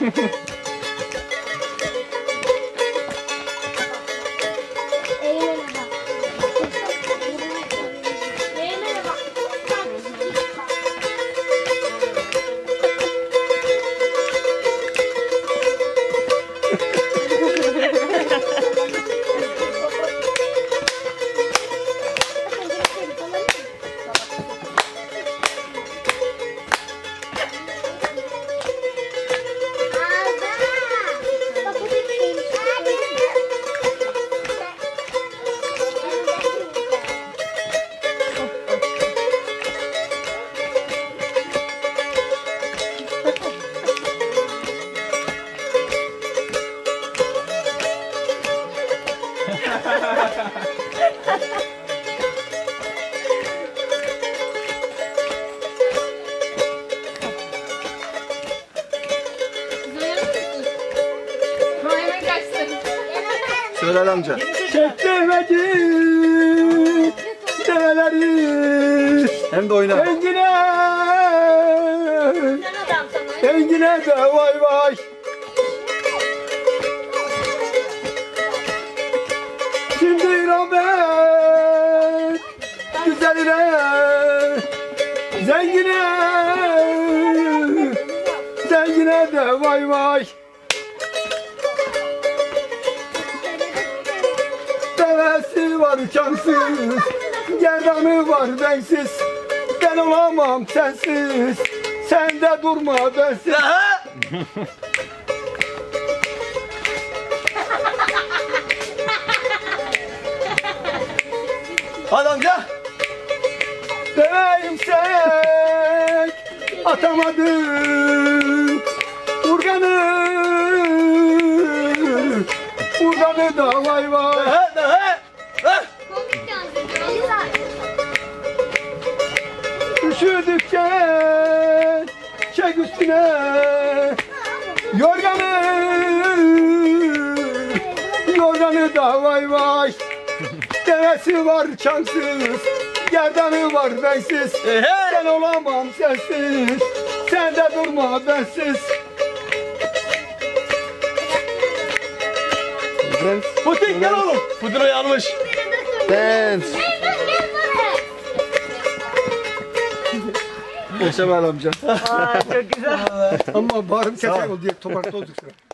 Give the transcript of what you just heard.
Söyle amca. Çektirmedi develeri. Hem de oyna. Engine de vay vay. Şimdi rahmet güzeline zengine de vay vay. Devesi var cansız, gerdanı var bensiz. Ben olamam sensiz, sen de durma bensiz. Hadi amca. Değimsek atamadım urganı da vay vay. Üşüdükçe çek üstüne yorganı da vay vay. Devesi var çansız, gerdanı var bensiz. Ben olamam sensiz, sen de durma bensiz. Putin gel oğlum. Putin uyanmış. Dance. Yaşa be amca. Aa, çok güzel. Ama bağrım keser oldu diye toprakta olduk sana.